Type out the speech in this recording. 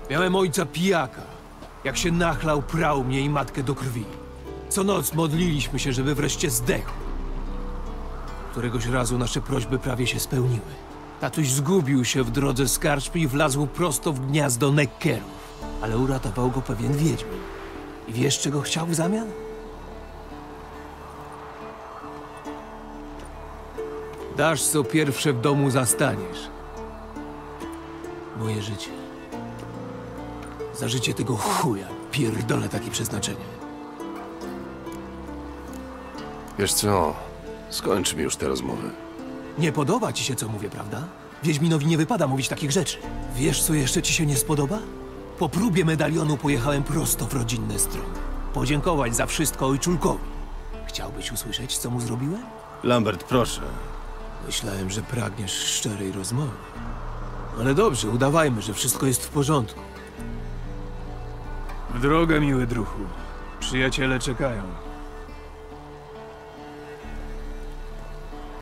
Miałem ojca pijaka. Jak się nachlał, prał mnie i matkę do krwi. Co noc modliliśmy się, żeby wreszcie zdechł. Któregoś razu nasze prośby prawie się spełniły. Tatuś zgubił się w drodze z karczmy i wlazł prosto w gniazdo Neckerów. Ale uratował go pewien wiedźmin. I wiesz, czego chciał w zamian? Dasz, co pierwsze w domu zastaniesz. Moje życie. Za życie tego chuja. Pierdolę takie przeznaczenie. Wiesz co? Skończmy już tę rozmowę. Nie podoba ci się, co mówię, prawda? Wiedźminowi nie wypada mówić takich rzeczy. Wiesz, co jeszcze ci się nie spodoba? Po próbie medalionu pojechałem prosto w rodzinne strony. Podziękować za wszystko ojczulkowi. Chciałbyś usłyszeć, co mu zrobiłem? Lambert, proszę. Myślałem, że pragniesz szczerej rozmowy. Ale dobrze, udawajmy, że wszystko jest w porządku. W drogę, miły druhu. Przyjaciele czekają.